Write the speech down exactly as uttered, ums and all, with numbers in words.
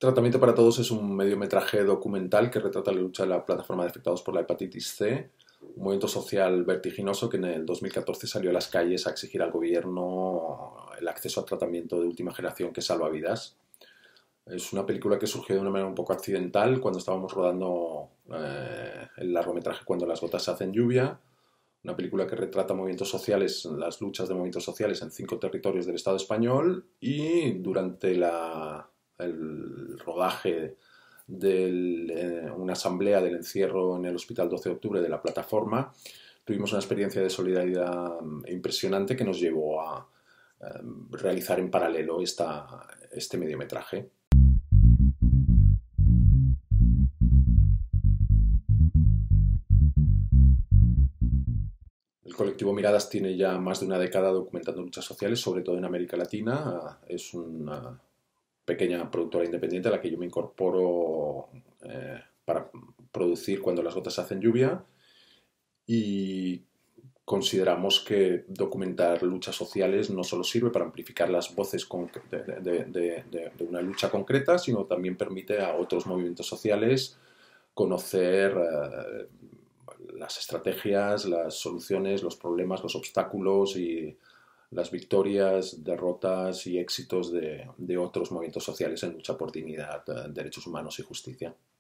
Tratamiento para Todos es un mediometraje documental que retrata la lucha de la plataforma de afectados por la hepatitis C, un movimiento social vertiginoso que en el dos mil catorce salió a las calles a exigir al gobierno el acceso a tratamiento de última generación que salva vidas. Es una película que surgió de una manera un poco accidental cuando estábamos rodando eh, el largometraje Cuando las gotas hacen lluvia, una película que retrata movimientos sociales, las luchas de movimientos sociales en cinco territorios del Estado español, y durante la, el rodaje de eh, una asamblea del encierro en el Hospital doce de octubre de la plataforma, tuvimos una experiencia de solidaridad impresionante que nos llevó a eh, realizar en paralelo esta, este mediometraje. El colectivo Miradas tiene ya más de una década documentando luchas sociales, sobre todo en América Latina. Es una pequeña productora independiente a la que yo me incorporo eh, para producir Cuando las gotas hacen lluvia, y consideramos que documentar luchas sociales no solo sirve para amplificar las voces de, de, de, de, de una lucha concreta, sino también permite a otros movimientos sociales conocer eh, las estrategias, las soluciones, los problemas, los obstáculos y las victorias, derrotas y éxitos de, de otros movimientos sociales en lucha por dignidad, derechos humanos y justicia.